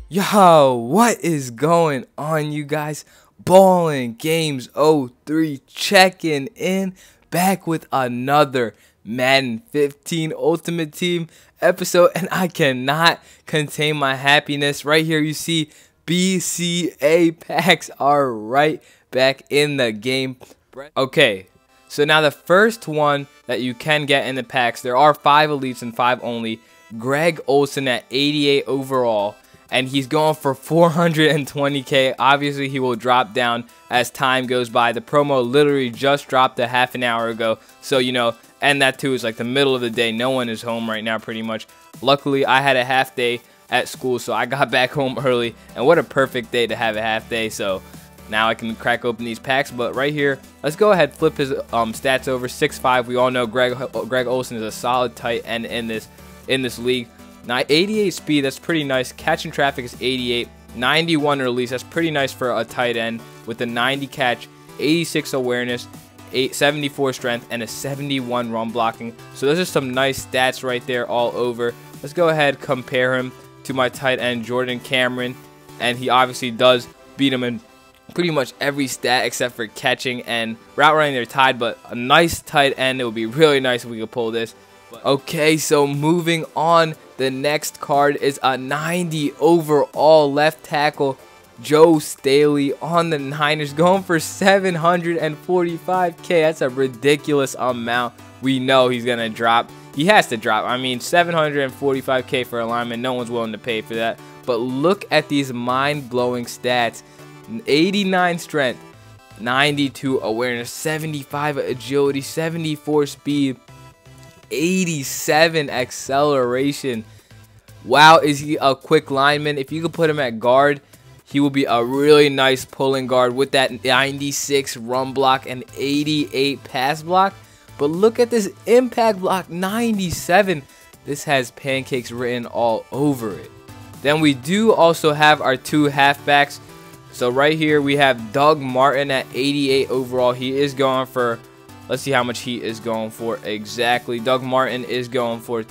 Yo, what is going on, you guys? Ballin' Games 03 checking in, back with another Madden 15 Ultimate Team episode, and I cannot contain my happiness. Right here you see BCA Packs are right back in the game. Okay, so now the first one that you can get in the packs, there are 5 elites and 5 only. Greg Olsen at 88 overall. And he's going for 420k. Obviously, he will drop down as time goes by. The promo literally just dropped a half an hour ago. So, you know, and that too is like the middle of the day. No one is home right now pretty much. Luckily, I had a half day at school, so I got back home early. And what a perfect day to have a half day. So now I can crack open these packs. But right here, let's go ahead, flip his stats over. 6'5". We all know Greg Olsen is a solid tight end in this league. Now 88 speed, that's pretty nice. Catching traffic is 88. 91 release, that's pretty nice for a tight end with a 90 catch, 86 awareness, 74 strength, and a 71 run blocking. So those are some nice stats right there all over. Let's go ahead, compare him to my tight end Jordan Cameron, and he obviously does beat him in pretty much every stat except for catching and route running. They're tied, but a nice tight end. It would be really nice if we could pull this. Okay, so moving on, the next card is a 90 overall left tackle, Joe Staley on the Niners, going for 745k. That's a ridiculous amount. We know he's going to drop. He has to drop. I mean, 745k for a lineman, no one's willing to pay for that. But look at these mind-blowing stats. 89 strength, 92 awareness, 75 agility, 74 speed, 87 acceleration. Wow, is he a quick lineman? If you could put him at guard, he will be a really nice pulling guard with that 96 run block and 88 pass block. But look at this impact block, 97. This has pancakes written all over it. Then we do also have our 2 halfbacks. So right here we have Doug Martin at 88 overall. He is going for, let's see how much he is going for exactly. Doug Martin is going for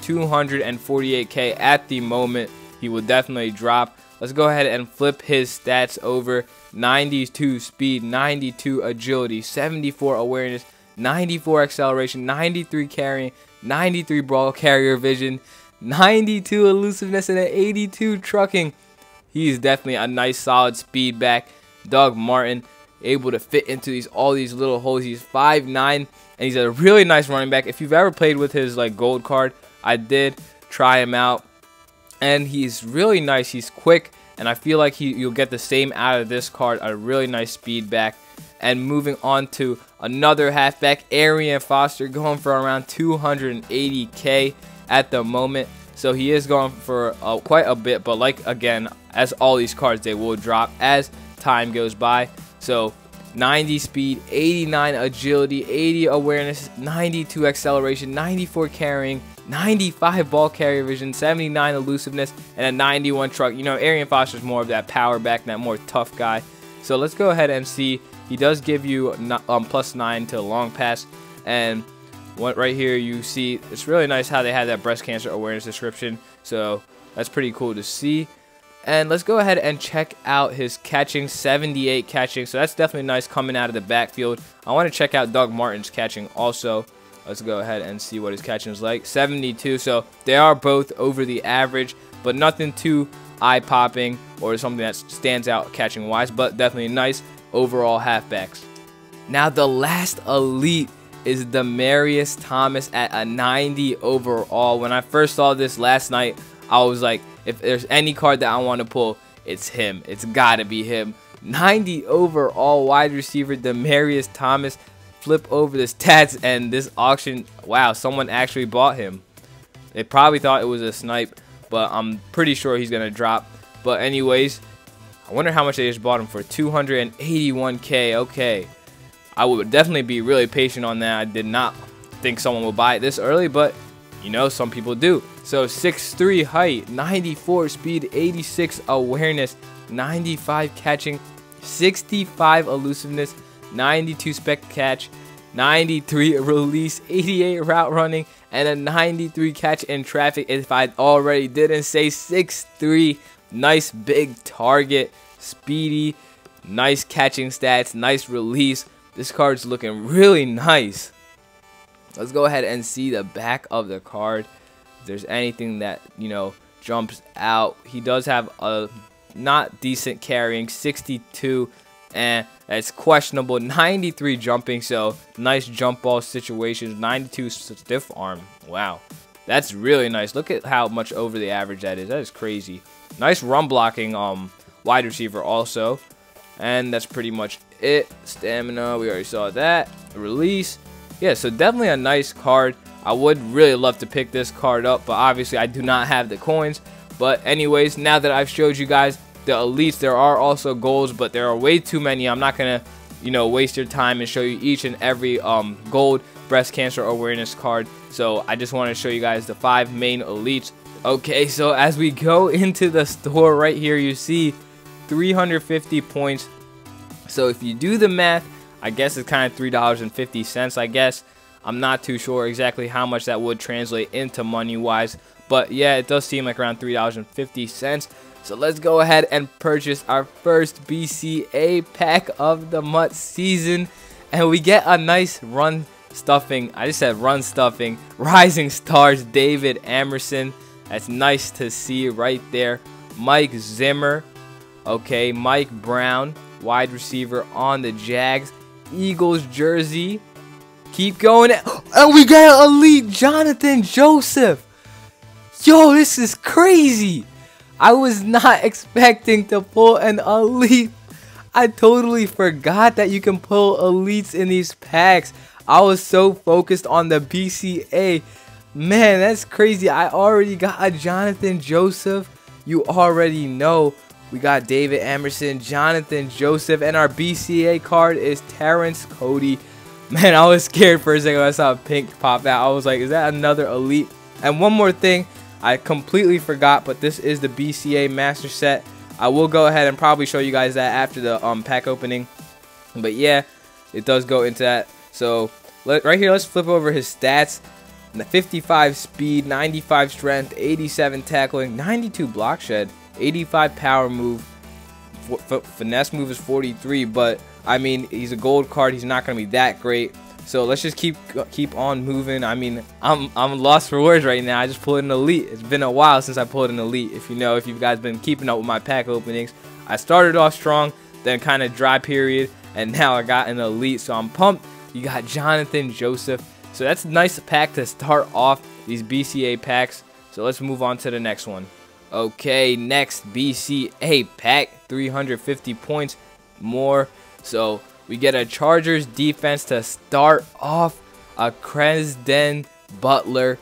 248k at the moment. He will definitely drop. Let's go ahead and flip his stats over. 92 speed, 92 agility, 74 awareness, 94 acceleration, 93 carrying, 93 ball carrier vision, 92 elusiveness, and an 82 trucking. He's definitely a nice solid speed back. Doug Martin, able to fit into all these little holes. He's 5'9", and he's a really nice running back. If you've ever played with his like gold card, I did try him out, and he's really nice. He's quick, and I feel like you'll get the same out of this card. A really nice speed back. And moving on to another halfback, Arian Foster, going for around 280k at the moment. So he is going for quite a bit, but like again, as all these cards, they will drop as time goes by. So 90 speed, 89 agility, 80 awareness, 92 acceleration, 94 carrying, 95 ball carrier vision, 79 elusiveness, and a 91 truck. You know, Arian Foster's more of that power back, that more tough guy. So let's go ahead and see. He does give you +9 to long pass. And what right here you see, it's really nice how they had that breast cancer awareness description. So that's pretty cool to see. And let's go ahead and check out his catching, 78 catching. So that's definitely nice coming out of the backfield. I want to check out Doug Martin's catching also. Let's go ahead and see what his catching is like. 72. So they are both over the average, but nothing too eye-popping or something that stands out catching-wise, but definitely nice overall halfbacks. Now the last elite is Demaryius Thomas at a 90 overall. When I first saw this last night, I was like, if there's any card that I want to pull, it's him. It's got to be him. 90 overall wide receiver Demaryius Thomas. Flip over the stats, and this auction, wow, someone actually bought him. They probably thought it was a snipe, but I'm pretty sure he's going to drop. But anyways, I wonder how much they just bought him for. 281k. Okay. I would definitely be really patient on that. I did not think someone would buy it this early, but you know, some people do. So 6'3" height, 94 speed, 86 awareness, 95 catching, 65 elusiveness, 92 spec catch, 93 release, 88 route running, and a 93 catch in traffic. If I already didn't say 6'3", Nice big target, speedy, nice catching stats, nice release. This card's looking really nice. Let's go ahead and see the back of the card. If there's anything that, you know, jumps out. He does have a not decent carrying, 62, and that's questionable. 93 jumping, so nice jump ball situations. 92 stiff arm. Wow, that's really nice. Look at how much over the average that is. That is crazy. Nice run blocking wide receiver also. And that's pretty much it. Stamina, we already saw that. Release. Yeah, so definitely a nice card. I would really love to pick this card up, but obviously I do not have the coins. But anyways, now that I've showed you guys the elites, there are also golds, but there are way too many. I'm not gonna, you know, waste your time and show you each and every gold breast cancer awareness card. So I just want to show you guys the 5 main elites. Okay, so as we go into the store right here, you see 350 points. So if you do the math, I guess it's kind of $3.50, I guess. I'm not too sure exactly how much that would translate into money wise, but yeah, it does seem like around $3.50. So let's go ahead and purchase our first BCA pack of the month season, and we get a nice run stuffing. I just said run stuffing. Rising Stars David Amerson. That's nice to see right there. Mike Zimmer. Okay, Mike Brown, wide receiver on the Jags. Eagles jersey. Keep going. And we got an elite Jonathan Joseph. Yo, this is crazy. I was not expecting to pull an elite. I totally forgot that you can pull elites in these packs. I was so focused on the BCA. Man, that's crazy. I already got a Jonathan Joseph. You already know. We got David Amerson, Jonathan Joseph, and our BCA card is Terrence Cody. Man, I was scared for a second when I saw pink pop out. I was like, is that another elite? And one more thing, I completely forgot, but this is the BCA Master Set. I will go ahead and probably show you guys that after the pack opening. But yeah, it does go into that. So right here, let's flip over his stats. 55 speed, 95 strength, 87 tackling, 92 block shed, 85 power move, finesse move is 43, but I mean, he's a gold card. He's not going to be that great. So let's just keep on moving. I mean, I'm lost for words right now. I just pulled an elite. It's been a while since I pulled an elite. If you guys been keeping up with my pack openings, I started off strong, then kind of dry period, and now I got an elite. So I'm pumped. You got Jonathan Joseph. So that's a nice pack to start off these BCA packs. So let's move on to the next one. Okay, next BCA pack, 350 points more. So we get a Chargers defense to start off. A Cresden Butler,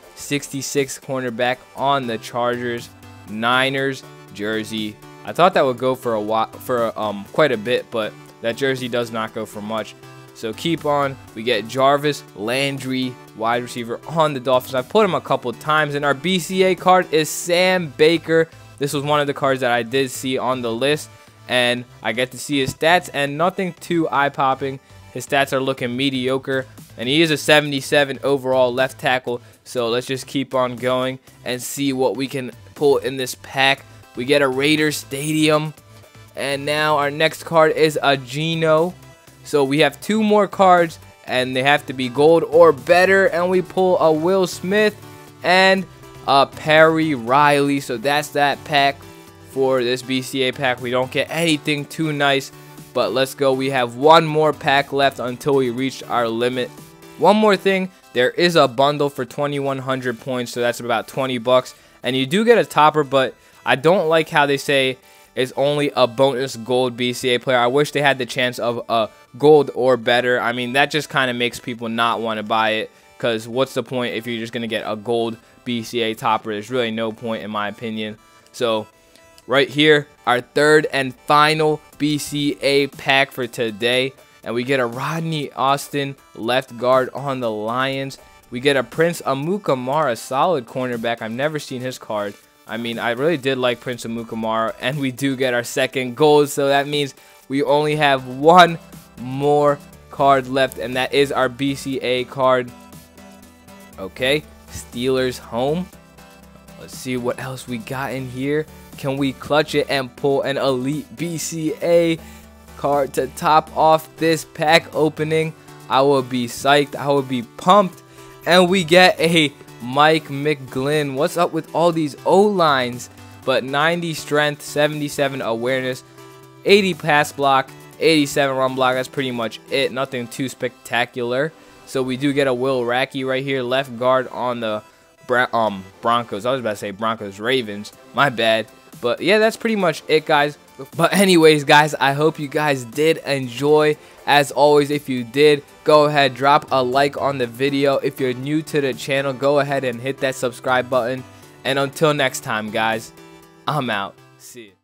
66 cornerback on the Chargers. Niners jersey. I thought that would go for a while, quite a bit, but that jersey does not go for much. So keep on. We get Jarvis Landry, wide receiver on the Dolphins. I put him a couple times, and our BCA card is Sam Baker. This was one of the cards that I did see on the list, and I get to see his stats, and nothing too eye-popping. His stats are looking mediocre, and he is a 77 overall left tackle. So let's just keep on going and see what we can pull in this pack. We get a Raiders Stadium, and now our next card is a Geno. So we have 2 more cards, and they have to be gold or better, and we pull a Will Smith and a Perry Riley. So that's that pack for this BCA pack. We don't get anything too nice, but let's go. We have 1 more pack left until we reach our limit. One more thing, there is a bundle for 2,100 points, so that's about 20 bucks, and you do get a topper, but I don't like how they say it's only a bonus gold BCA player. I wish they had the chance of a gold or better. I mean, that just kind of makes people not want to buy it, because what's the point if you're just going to get a gold BCA topper? There's really no point in my opinion. So right here, our 3rd and final BCA pack for today, and we get a Rodney Austin left guard on the Lions. We get a Prince Amukamara, solid cornerback. I've never seen his card. I mean, I really did like Prince Amukamara, and we do get our 2nd gold, so that means we only have 1 more card left, and that is our BCA card. Okay, Steelers home. Let's see what else we got in here. Can we clutch it and pull an elite BCA card to top off this pack opening? I will be psyched. I will be pumped. And we get a Mike McGlynn. What's up with all these O-lines? But 90 strength, 77 awareness, 80 pass block, 87 run block. That's pretty much it. Nothing too spectacular. So we do get a Will Racky right here, left guard on the Broncos. I was about to say Broncos Ravens. My bad. But yeah, that's pretty much it, guys. But anyways, guys, I hope you guys did enjoy. As always, if you did, go ahead, drop a like on the video. If you're new to the channel, go ahead and hit that subscribe button. And until next time, guys, I'm out. See ya.